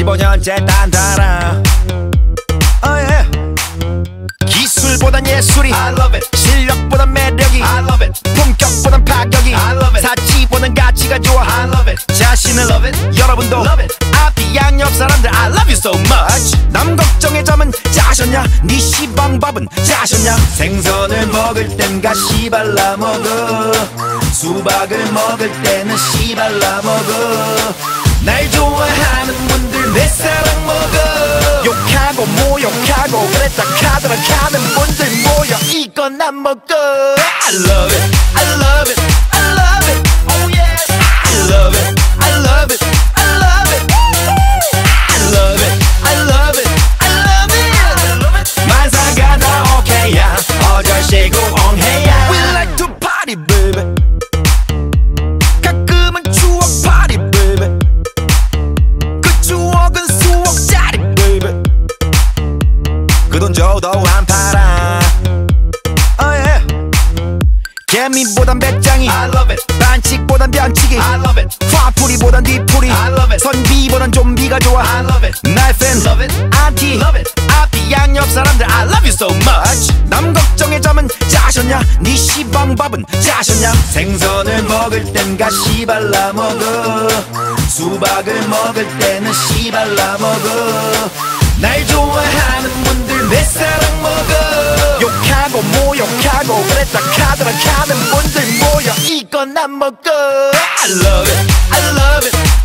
15년째 단단하. 기술보단 예술이 I love it. 실력보단 매력이 I love it. 품격보단 파격이 I love it. 사치보단 가치가 좋아 I love it. 자신을 love it. 여러분도 love it. 앞뒤 양옆 사람들 I love you so much. 남 걱정의 점은 짜셨냐? 네 시방밥은 짜셨냐? 생선을 먹을 땐 가시 발라 먹어. 수박을 먹을 때는 씨 발라 먹어. 날 좋아하는 분들 내 사랑 먹어. 욕하고 모욕하고 그랬다 카더라 가는 분들 모여 이건 안 먹어. I love it, I love it, I love it, oh yes. I love it, I love it, I love it, I love it, I love it, I love it. 만사가 다 오케이야 어절시고 엉해야. We like to party baby. 가끔은 추억 party baby. 그 추억은 수억짜리 baby. 그 돈 줘도 안 팔아. 개미보단 배짱이 I love it. 반칙보단 변칙이 I love it. 화풀이보단 뒤풀이 I love it. 선비보단 좀비가 좋아 I love it. 날 팬 love it. 안티 love it. 앞뒤 양옆 사람들 I love you so much. 남 걱정의 점은 짜셨냐? 네 시방밥은 짜셨냐? 생선을 먹을 땐 가시 발라 먹어. 수박을 먹을 때는 씨 발라 먹어. 날 좋아하는 분들 내 사랑 먹어. 욕하고 모욕하고 그랬다 카더라 가는 분들 모여 이건 안 먹어. I love it, I love it,